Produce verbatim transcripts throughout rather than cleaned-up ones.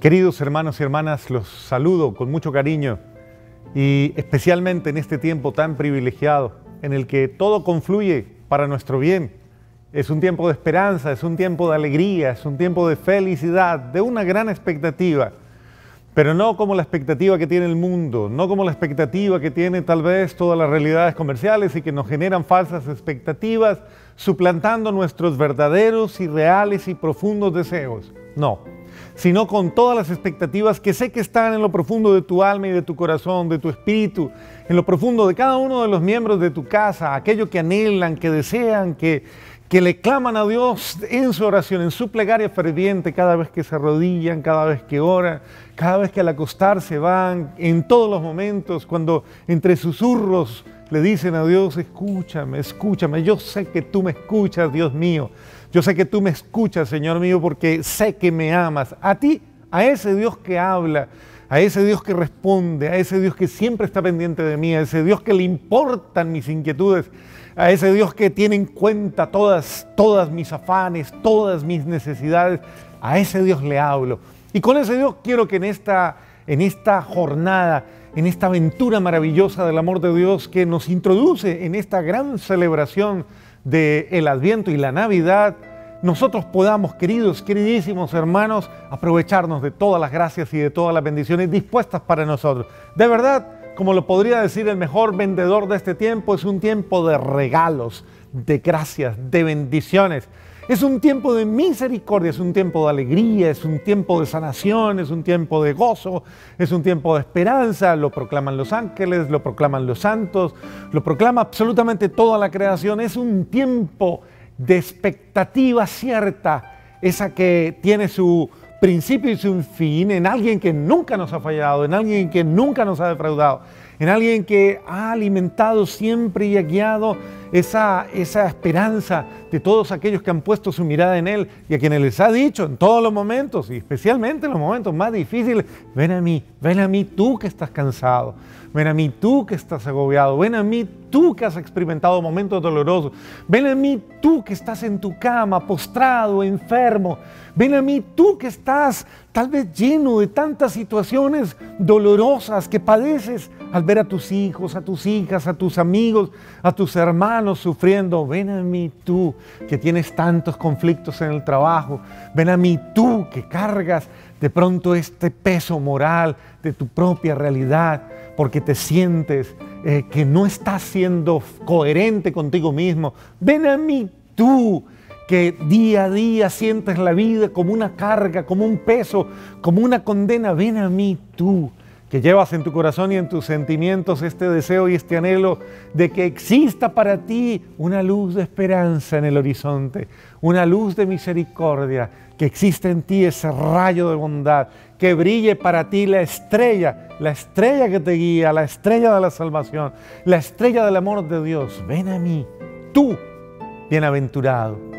Queridos hermanos y hermanas, los saludo con mucho cariño y especialmente en este tiempo tan privilegiado en el que todo confluye para nuestro bien. Es un tiempo de esperanza, es un tiempo de alegría, es un tiempo de felicidad, de una gran expectativa, pero no como la expectativa que tiene el mundo, no como la expectativa que tiene tal vez todas las realidades comerciales y que nos generan falsas expectativas, suplantando nuestros verdaderos y reales y profundos deseos. No, sino con todas las expectativas que sé que están en lo profundo de tu alma y de tu corazón, de tu espíritu, en lo profundo de cada uno de los miembros de tu casa, aquello que anhelan, que desean, que, que le claman a Dios en su oración, en su plegaria ferviente, cada vez que se arrodillan, cada vez que oran, cada vez que al acostarse van, en todos los momentos, cuando entre susurros le dicen a Dios: escúchame, escúchame, yo sé que tú me escuchas, Dios mío. Yo sé que tú me escuchas, Señor mío, porque sé que me amas. A ti, a ese Dios que habla, a ese Dios que responde, a ese Dios que siempre está pendiente de mí, a ese Dios que le importan mis inquietudes, a ese Dios que tiene en cuenta todas, todas mis afanes, todas mis necesidades, a ese Dios le hablo. Y con ese Dios quiero que en esta, en esta jornada, en esta aventura maravillosa del amor de Dios que nos introduce en esta gran celebración del Adviento y la Navidad, nosotros podamos, queridos, queridísimos hermanos, aprovecharnos de todas las gracias y de todas las bendiciones dispuestas para nosotros. De verdad, como lo podría decir el mejor vendedor de este tiempo, es un tiempo de regalos, de gracias, de bendiciones. Es un tiempo de misericordia, es un tiempo de alegría, es un tiempo de sanación, es un tiempo de gozo, es un tiempo de esperanza. Lo proclaman los ángeles, lo proclaman los santos, lo proclama absolutamente toda la creación. Es un tiempo de expectativa cierta, esa que tiene su principio y su fin en alguien que nunca nos ha fallado, en alguien que nunca nos ha defraudado, en alguien que ha alimentado siempre y ha guiado esa, esa esperanza de todos aquellos que han puesto su mirada en Él y a quienes les ha dicho en todos los momentos y especialmente en los momentos más difíciles: ven a mí, ven a mí tú que estás cansado, ven a mí tú que estás agobiado, ven a mí tú que has experimentado momentos dolorosos, ven a mí tú que estás en tu cama, postrado, enfermo, ven a mí tú que estás tal vez lleno de tantas situaciones dolorosas que padeces al ver a tus hijos, a tus hijas, a tus amigos, a tus hermanos sufriendo. Ven a mí tú que tienes tantos conflictos en el trabajo, ven a mí tú que cargas de pronto este peso moral de tu propia realidad porque te sientes eh, que no estás siendo coherente contigo mismo. Ven a mí tú que día a día sientes la vida como una carga, como un peso, como una condena. Ven a mí tú que llevas en tu corazón y en tus sentimientos este deseo y este anhelo de que exista para ti una luz de esperanza en el horizonte, una luz de misericordia, que exista en ti ese rayo de bondad, que brille para ti la estrella, la estrella que te guía, la estrella de la salvación, la estrella del amor de Dios. Ven a mí, tú, bienaventurado.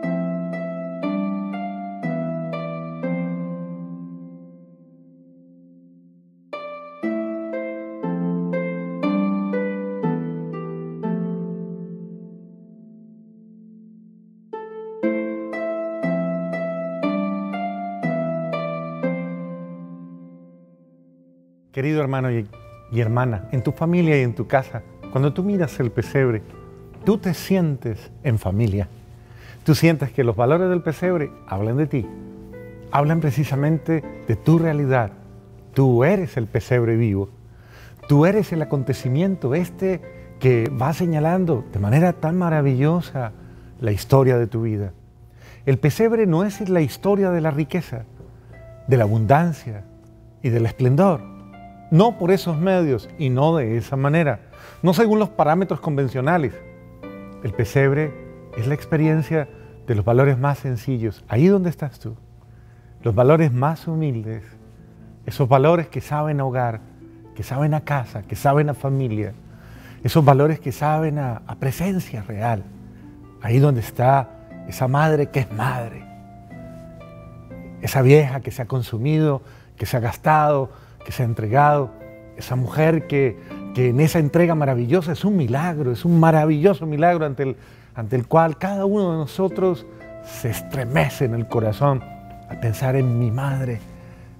Querido hermano y, y hermana, en tu familia y en tu casa, cuando tú miras el pesebre, tú te sientes en familia. Tú sientes que los valores del pesebre hablan de ti, hablan precisamente de tu realidad. Tú eres el pesebre vivo, tú eres el acontecimiento este que va señalando de manera tan maravillosa la historia de tu vida. El pesebre no es la historia de la riqueza, de la abundancia y del esplendor. No por esos medios y no de esa manera, no según los parámetros convencionales. El pesebre es la experiencia de los valores más sencillos, ahí donde estás tú, los valores más humildes, esos valores que saben a hogar, que saben a casa, que saben a familia, esos valores que saben a, a presencia real, ahí donde está esa madre que es madre, esa vieja que se ha consumido, que se ha gastado, que se ha entregado, esa mujer que, que en esa entrega maravillosa es un milagro, es un maravilloso milagro ante el, ante el cual cada uno de nosotros se estremece en el corazón al pensar en mi madre,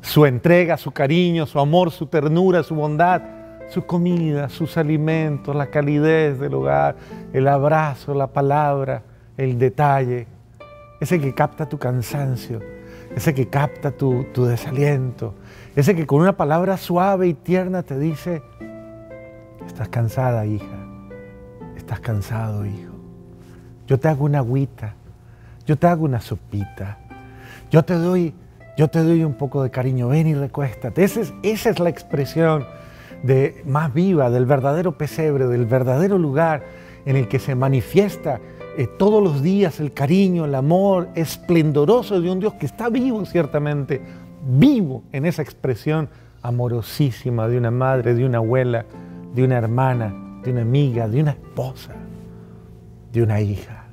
su entrega, su cariño, su amor, su ternura, su bondad, su comida, sus alimentos, la calidez del hogar, el abrazo, la palabra, el detalle, ese que capta tu cansancio, ese que capta tu, tu desaliento, ese que con una palabra suave y tierna te dice: estás cansada, hija, estás cansado, hijo, yo te hago una agüita, yo te hago una sopita, yo te doy, yo te doy un poco de cariño, ven y recuéstate. Esa es, esa es la expresión de, más viva del verdadero pesebre, del verdadero lugar en el que se manifiesta eh, todos los días el cariño, el amor esplendoroso de un Dios que está vivo, ciertamente, vivo en esa expresión amorosísima de una madre, de una abuela, de una hermana, de una amiga, de una esposa, de una hija.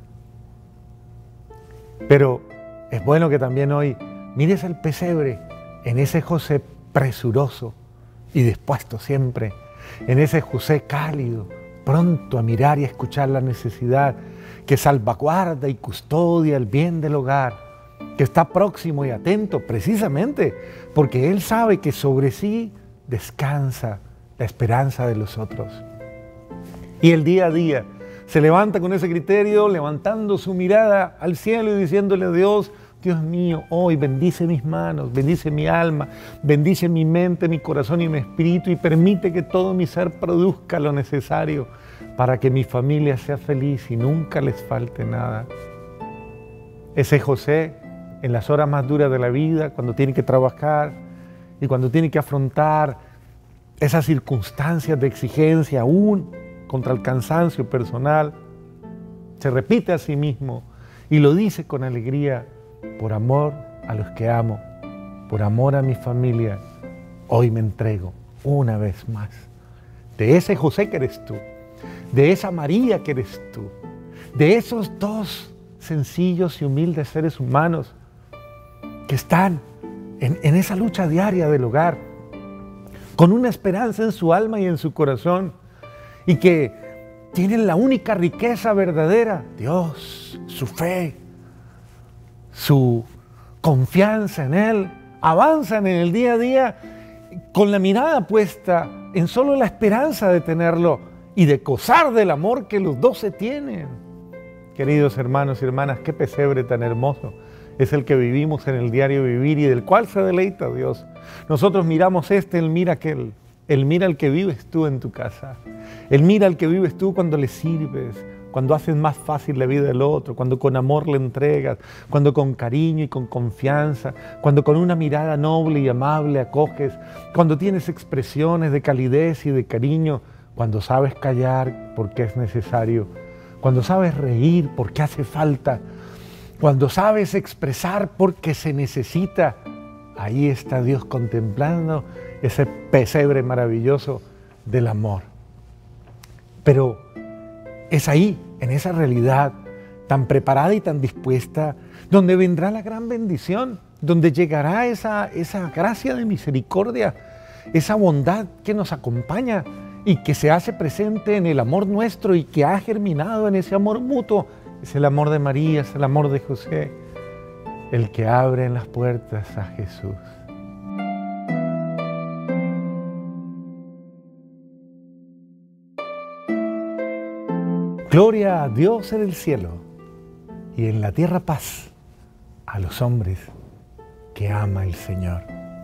Pero es bueno que también hoy mires el pesebre en ese José presuroso y dispuesto siempre, en ese José cálido, pronto a mirar y a escuchar la necesidad, que salvaguarda y custodia el bien del hogar, que está próximo y atento precisamente porque él sabe que sobre sí descansa la esperanza de los otros. Y el día a día se levanta con ese criterio, levantando su mirada al cielo y diciéndole a Dios: Dios mío, hoy bendice mis manos, bendice mi alma, bendice mi mente, mi corazón y mi espíritu, y permite que todo mi ser produzca lo necesario para que mi familia sea feliz y nunca les falte nada. Ese José, en las horas más duras de la vida, cuando tiene que trabajar y cuando tiene que afrontar esas circunstancias de exigencia aún contra el cansancio personal, se repite a sí mismo y lo dice con alegría: por amor a los que amo, por amor a mi familia, hoy me entrego una vez más. De ese José que eres tú, de esa María que eres tú, de esos dos sencillos y humildes seres humanos que están en, en esa lucha diaria del hogar, con una esperanza en su alma y en su corazón, y que tienen la única riqueza verdadera, Dios, su fe, su confianza en Él. Avanzan en el día a día con la mirada puesta en solo la esperanza de tenerlo y de gozar del amor que los dos se tienen. Queridos hermanos y hermanas, qué pesebre tan hermoso es el que vivimos en el diario vivir y del cual se deleita Dios. Nosotros miramos este, Él mira aquel. Él mira al que vives tú en tu casa. Él mira al que vives tú cuando le sirves, cuando haces más fácil la vida del otro, cuando con amor le entregas, cuando con cariño y con confianza, cuando con una mirada noble y amable acoges, cuando tienes expresiones de calidez y de cariño, cuando sabes callar porque es necesario, cuando sabes reír porque hace falta, cuando sabes expresar porque se necesita. Ahí está Dios contemplando ese pesebre maravilloso del amor. Pero es ahí, en esa realidad tan preparada y tan dispuesta, donde vendrá la gran bendición, donde llegará esa, esa gracia de misericordia, esa bondad que nos acompaña y que se hace presente en el amor nuestro y que ha germinado en ese amor mutuo. Es el amor de María, es el amor de José, el que abre en las puertas a Jesús. Gloria a Dios en el cielo y en la tierra paz a los hombres que ama el Señor.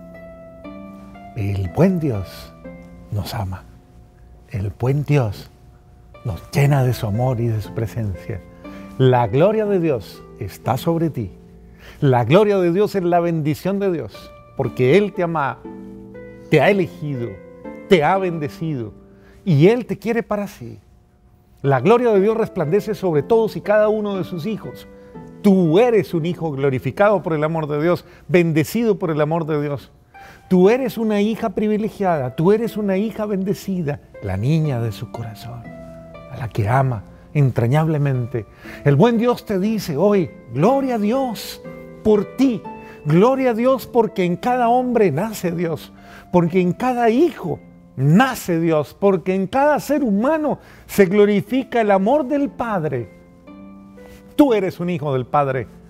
El buen Dios nos ama. El buen Dios nos llena de su amor y de su presencia. La gloria de Dios está sobre ti. La gloria de Dios es la bendición de Dios, porque Él te ama, te ha elegido, te ha bendecido y Él te quiere para sí. La gloria de Dios resplandece sobre todos y cada uno de sus hijos. Tú eres un hijo glorificado por el amor de Dios, bendecido por el amor de Dios. Tú eres una hija privilegiada, tú eres una hija bendecida, la niña de su corazón, a la que ama entrañablemente. El buen Dios te dice hoy: gloria a Dios por ti, gloria a Dios porque en cada hombre nace Dios, porque en cada hijo nace Dios, porque en cada ser humano se glorifica el amor del Padre. Tú eres un hijo del Padre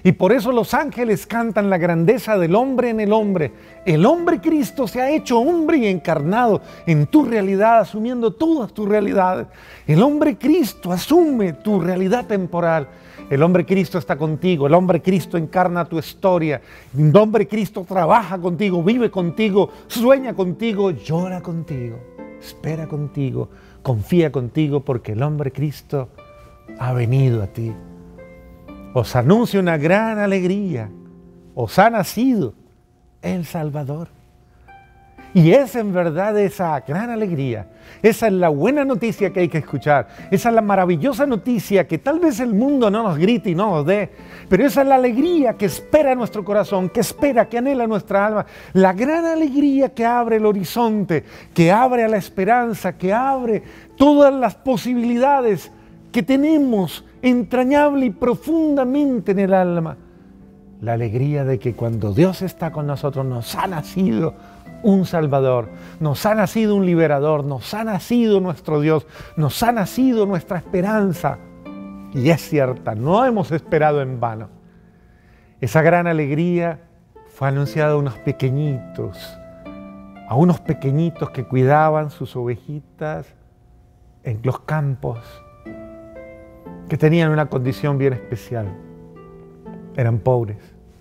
Y por eso los ángeles cantan la grandeza del hombre en el hombre. El hombre Cristo se ha hecho hombre y encarnado en tu realidad, asumiendo todas tus realidades. El hombre Cristo asume tu realidad temporal. El hombre Cristo está contigo, el hombre Cristo encarna tu historia. El hombre Cristo trabaja contigo, vive contigo, sueña contigo, llora contigo, espera contigo, confía contigo, porque el hombre Cristo ha venido a ti. Os anuncio una gran alegría. Os ha nacido el Salvador. Y es en verdad esa gran alegría. Esa es la buena noticia que hay que escuchar. Esa es la maravillosa noticia que tal vez el mundo no nos grite y no nos dé. Pero esa es la alegría que espera nuestro corazón, que espera, que anhela nuestra alma. La gran alegría que abre el horizonte, que abre a la esperanza, que abre todas las posibilidades que tenemos entrañable y profundamente en el alma. La alegría de que cuando Dios está con nosotros nos ha nacido un Salvador, nos ha nacido un liberador, nos ha nacido nuestro Dios, nos ha nacido nuestra esperanza. Y es cierta, no hemos esperado en vano. Esa gran alegría fue anunciada a unos pequeñitos, a unos pequeñitos que cuidaban sus ovejitas en los campos, que tenían una condición bien especial. Eran pobres.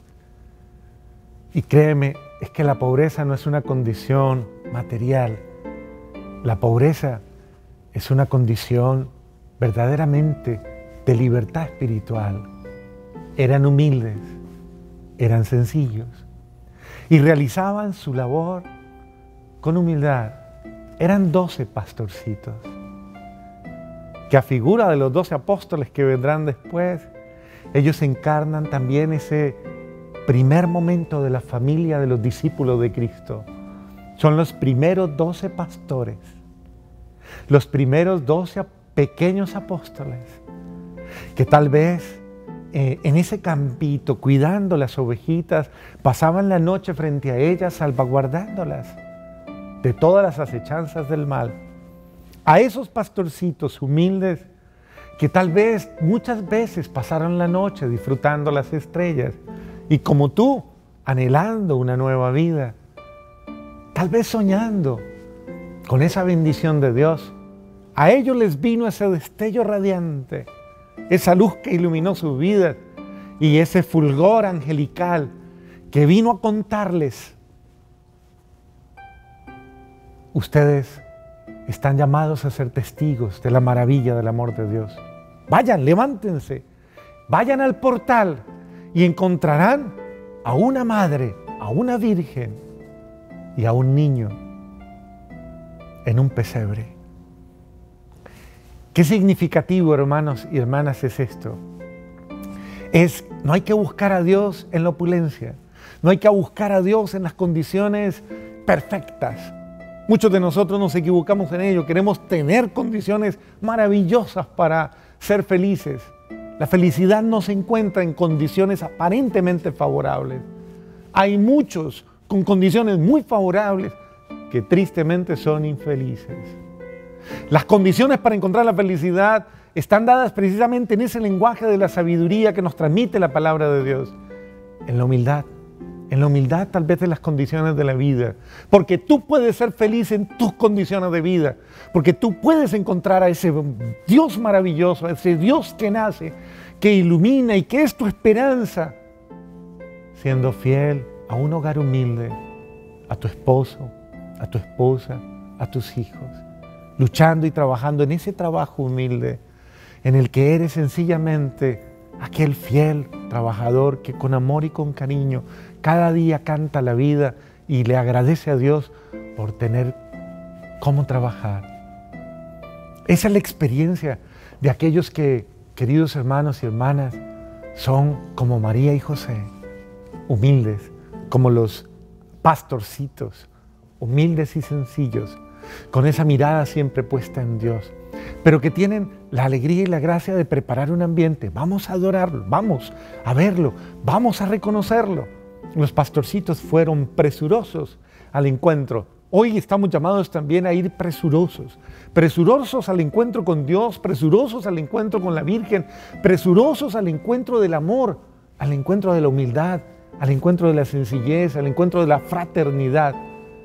Y créeme, es que la pobreza no es una condición material. La pobreza es una condición verdaderamente de libertad espiritual. Eran humildes, eran sencillos y realizaban su labor con humildad. Eran doce pastorcitos, que a figura de los doce apóstoles que vendrán después, ellos encarnan también ese primer momento de la familia de los discípulos de Cristo. Son los primeros doce pastores, los primeros doce pequeños apóstoles, que tal vez eh, en ese campito, cuidando las ovejitas, pasaban la noche frente a ellas, salvaguardándolas de todas las acechanzas del mal. A esos pastorcitos humildes que tal vez muchas veces pasaron la noche disfrutando las estrellas y como tú, anhelando una nueva vida, tal vez soñando con esa bendición de Dios, a ellos les vino ese destello radiante, esa luz que iluminó sus vidas y ese fulgor angelical que vino a contarles: ustedes están llamados a ser testigos de la maravilla del amor de Dios. Vayan, levántense, vayan al portal y encontrarán a una madre, a una virgen y a un niño en un pesebre. Qué significativo, hermanos y hermanas, es esto. Es, no hay que buscar a Dios en la opulencia, no hay que buscar a Dios en las condiciones perfectas. Muchos de nosotros nos equivocamos en ello, queremos tener condiciones maravillosas para ser felices. La felicidad no se encuentra en condiciones aparentemente favorables. Hay muchos con condiciones muy favorables que tristemente son infelices. Las condiciones para encontrar la felicidad están dadas precisamente en ese lenguaje de la sabiduría que nos transmite la palabra de Dios, en la humildad. En la humildad tal vez de las condiciones de la vida, porque tú puedes ser feliz en tus condiciones de vida, porque tú puedes encontrar a ese Dios maravilloso, a ese Dios que nace, que ilumina y que es tu esperanza, siendo fiel a un hogar humilde, a tu esposo, a tu esposa, a tus hijos, luchando y trabajando en ese trabajo humilde, en el que eres sencillamente aquel fiel trabajador que con amor y con cariño cada día canta la vida y le agradece a Dios por tener cómo trabajar. Esa es la experiencia de aquellos que, queridos hermanos y hermanas, son como María y José, humildes, como los pastorcitos, humildes y sencillos, con esa mirada siempre puesta en Dios, pero que tienen la alegría y la gracia de preparar un ambiente. Vamos a adorarlo, vamos a verlo, vamos a reconocerlo. Los pastorcitos fueron presurosos al encuentro. Hoy estamos llamados también a ir presurosos, presurosos al encuentro con Dios, presurosos al encuentro con la Virgen, presurosos al encuentro del amor al encuentro de la humildad, al encuentro de la sencillez, al encuentro de la fraternidad.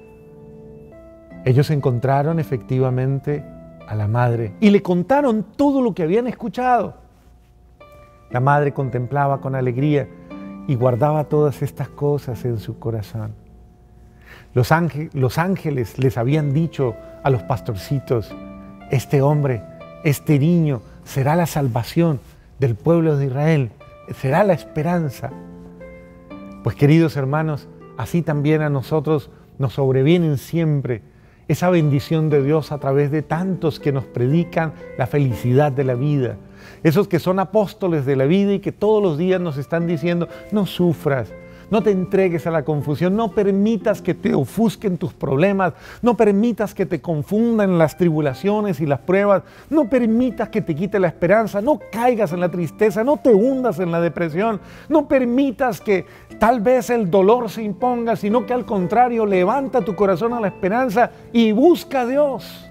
Ellos encontraron efectivamente a la madre y le contaron todo lo que habían escuchado. La madre contemplaba con alegría y guardaba todas estas cosas en su corazón. Los ángeles, los ángeles les habían dicho a los pastorcitos: este hombre, este niño será la salvación del pueblo de Israel, será la esperanza. Pues queridos hermanos, así también a nosotros nos sobrevienen siempre esa bendición de Dios a través de tantos que nos predican la felicidad de la vida. Esos que son apóstoles de la vida y que todos los días nos están diciendo: no sufras, no te entregues a la confusión, no permitas que te ofusquen tus problemas, no permitas que te confundan las tribulaciones y las pruebas, no permitas que te quite la esperanza, no caigas en la tristeza, no te hundas en la depresión, no permitas que tal vez el dolor se imponga, sino que al contrario, levanta tu corazón a la esperanza y busca a Dios.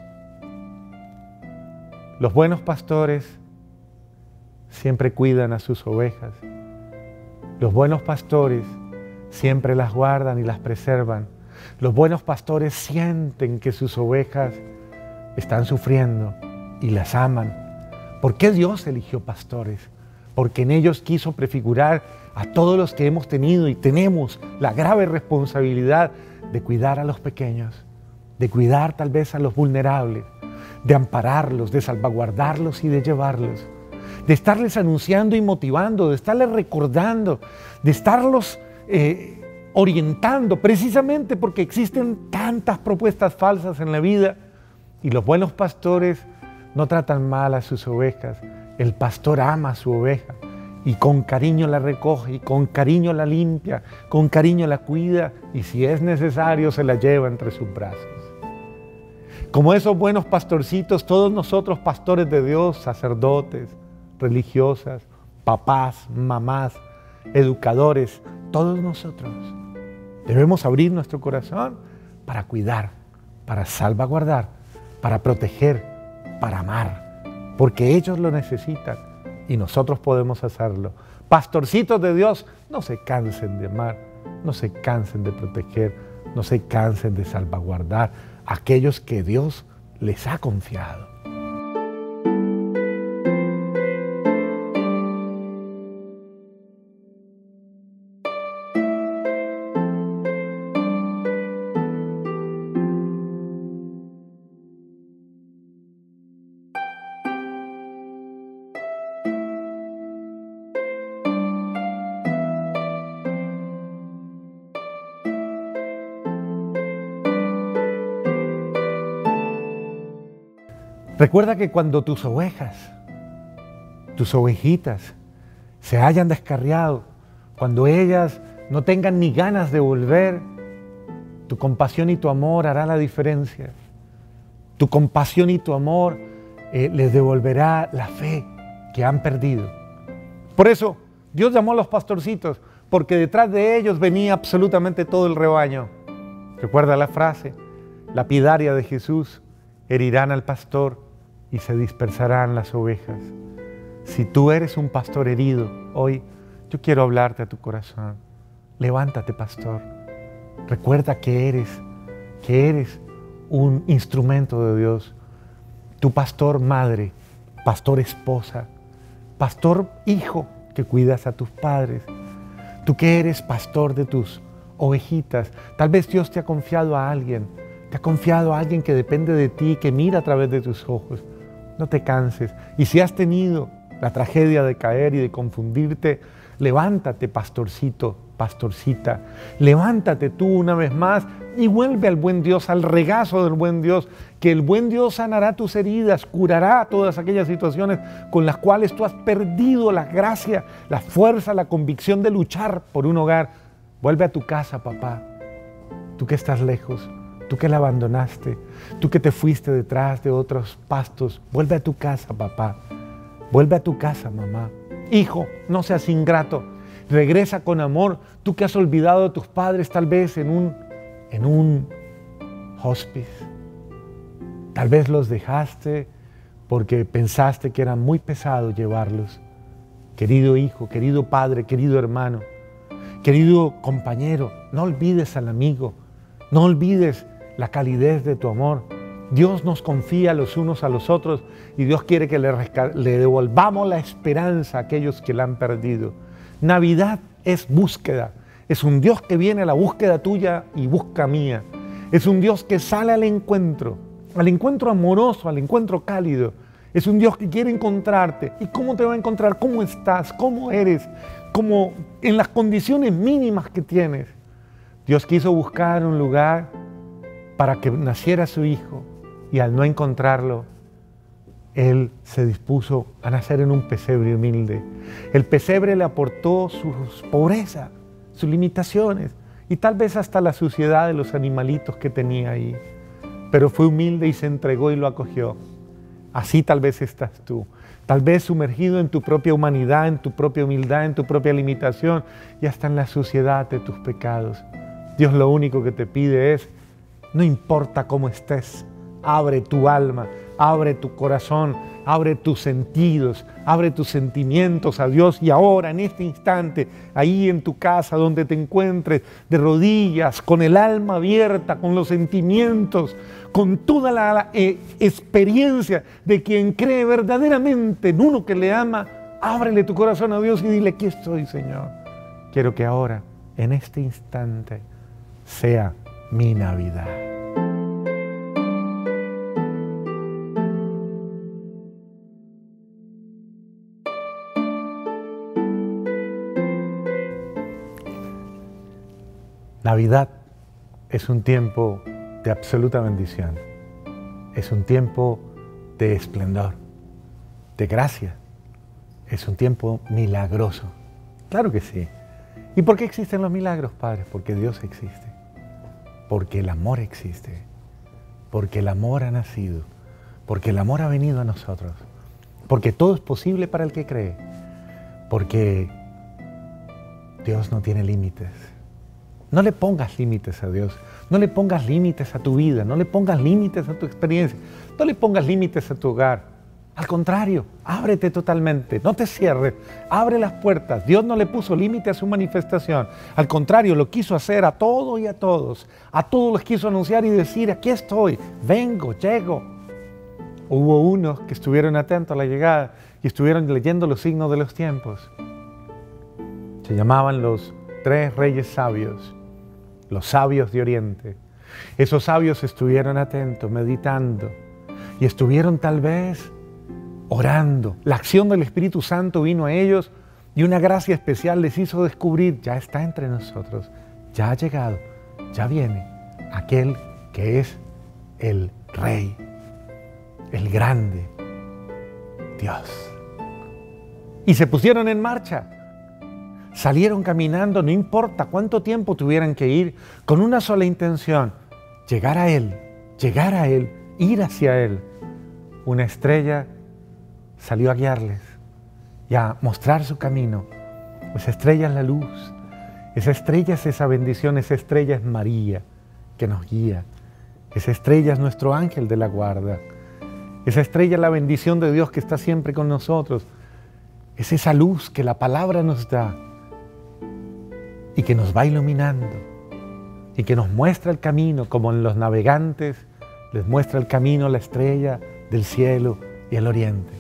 Los buenos pastores siempre cuidan a sus ovejas. Los buenos pastores siempre las guardan y las preservan. Los buenos pastores sienten que sus ovejas están sufriendo y las aman. ¿Por qué Dios eligió pastores? Porque en ellos quiso prefigurar a todos los que hemos tenido y tenemos la grave responsabilidad de cuidar a los pequeños, de cuidar tal vez a los vulnerables, de ampararlos, de salvaguardarlos y de llevarlos, de estarles anunciando y motivando, de estarles recordando, de estarlos eh, orientando, precisamente porque existen tantas propuestas falsas en la vida. Y los buenos pastores no tratan mal a sus ovejas. El pastor ama a su oveja y con cariño la recoge y con cariño la limpia, con cariño la cuida y si es necesario se la lleva entre sus brazos. Como esos buenos pastorcitos, todos nosotros pastores de Dios, sacerdotes, religiosas, papás, mamás, educadores, todos nosotros debemos abrir nuestro corazón para cuidar, para salvaguardar, para proteger, para amar, porque ellos lo necesitan y nosotros podemos hacerlo. Pastorcitos de Dios, no se cansen de amar, no se cansen de proteger, no se cansen de salvaguardar a aquellos que Dios les ha confiado. Recuerda que cuando tus ovejas, tus ovejitas, se hayan descarriado, cuando ellas no tengan ni ganas de volver, tu compasión y tu amor hará la diferencia. Tu compasión y tu amor eh, les devolverá la fe que han perdido. Por eso, Dios llamó a los pastorcitos, porque detrás de ellos venía absolutamente todo el rebaño. Recuerda la frase lapidaria de Jesús: herirán al pastor y se dispersarán las ovejas. Si tú eres un pastor herido, hoy yo quiero hablarte a tu corazón. Levántate, pastor. Recuerda que eres, que eres un instrumento de Dios. Tu pastor madre, pastor esposa, pastor hijo que cuidas a tus padres. Tú que eres pastor de tus ovejitas. Tal vez Dios te ha confiado a alguien. Te ha confiado a alguien que depende de ti, que mira a través de tus ojos. No te canses. Y si has tenido la tragedia de caer y de confundirte, levántate, pastorcito, pastorcita. Levántate tú una vez más y vuelve al buen Dios, al regazo del buen Dios, que el buen Dios sanará tus heridas, curará todas aquellas situaciones con las cuales tú has perdido la gracia, la fuerza, la convicción de luchar por un hogar. Vuelve a tu casa, papá. Tú que estás lejos. Tú que la abandonaste, tú que te fuiste detrás de otros pastos, vuelve a tu casa, papá. Vuelve a tu casa, mamá. Hijo, no seas ingrato. Regresa con amor. Tú que has olvidado a tus padres tal vez en un, en un hospice. Tal vez los dejaste porque pensaste que era muy pesado llevarlos. Querido hijo, querido padre, querido hermano, querido compañero, no olvides al amigo, no olvides la calidez de tu amor. Dios nos confía los unos a los otros y Dios quiere que le, le devolvamos la esperanza a aquellos que la han perdido. Navidad es búsqueda, es un Dios que viene a la búsqueda tuya y busca mía. Es un Dios que sale al encuentro, al encuentro amoroso, al encuentro cálido. Es un Dios que quiere encontrarte. ¿Y cómo te va a encontrar? ¿Cómo estás? ¿Cómo eres? ¿Cómo en las condiciones mínimas que tienes? Dios quiso buscar un lugar para que naciera su Hijo y al no encontrarlo, Él se dispuso a nacer en un pesebre humilde. El pesebre le aportó su pobreza, sus limitaciones y tal vez hasta la suciedad de los animalitos que tenía ahí. Pero fue humilde y se entregó y lo acogió. Así tal vez estás tú, tal vez sumergido en tu propia humanidad, en tu propia humildad, en tu propia limitación y hasta en la suciedad de tus pecados. Dios lo único que te pide es, no importa cómo estés, abre tu alma, abre tu corazón, abre tus sentidos, abre tus sentimientos a Dios y ahora, en este instante, ahí en tu casa donde te encuentres, de rodillas, con el alma abierta, con los sentimientos, con toda la, la eh, experiencia de quien cree verdaderamente en uno que le ama, ábrele tu corazón a Dios y dile, aquí estoy, Señor. Quiero que ahora, en este instante, sea mi Navidad. Navidad es un tiempo de absoluta bendición, es un tiempo de esplendor, de gracia, es un tiempo milagroso. Claro que sí. ¿Y por qué existen los milagros, Padre? Porque Dios existe, porque el amor existe, porque el amor ha nacido, porque el amor ha venido a nosotros, porque todo es posible para el que cree, porque Dios no tiene límites. No le pongas límites a Dios, no le pongas límites a tu vida, no le pongas límites a tu experiencia, no le pongas límites a tu hogar. Al contrario, ábrete totalmente, no te cierres, abre las puertas. Dios no le puso límite a su manifestación. Al contrario, lo quiso hacer a todo y a todos. A todos los quiso anunciar y decir, aquí estoy, vengo, llego. Hubo unos que estuvieron atentos a la llegada y estuvieron leyendo los signos de los tiempos. Se llamaban los tres reyes sabios. Los sabios de Oriente. Esos sabios estuvieron atentos, meditando y estuvieron tal vez orando. La acción del Espíritu Santo vino a ellos y una gracia especial les hizo descubrir, ya está entre nosotros, ya ha llegado, ya viene aquel que es el Rey, el grande Dios. Y se pusieron en marcha. Salieron caminando, no importa cuánto tiempo tuvieran que ir, con una sola intención, llegar a Él, llegar a Él, ir hacia Él. Una estrella salió a guiarles y a mostrar su camino. Esa estrella es la luz, esa estrella es esa bendición, esa estrella es María que nos guía. Esa estrella es nuestro ángel de la guarda. Esa estrella es la bendición de Dios que está siempre con nosotros. Es esa luz que la palabra nos da y que nos va iluminando y que nos muestra el camino, como en los navegantes les muestra el camino la estrella del cielo y el oriente.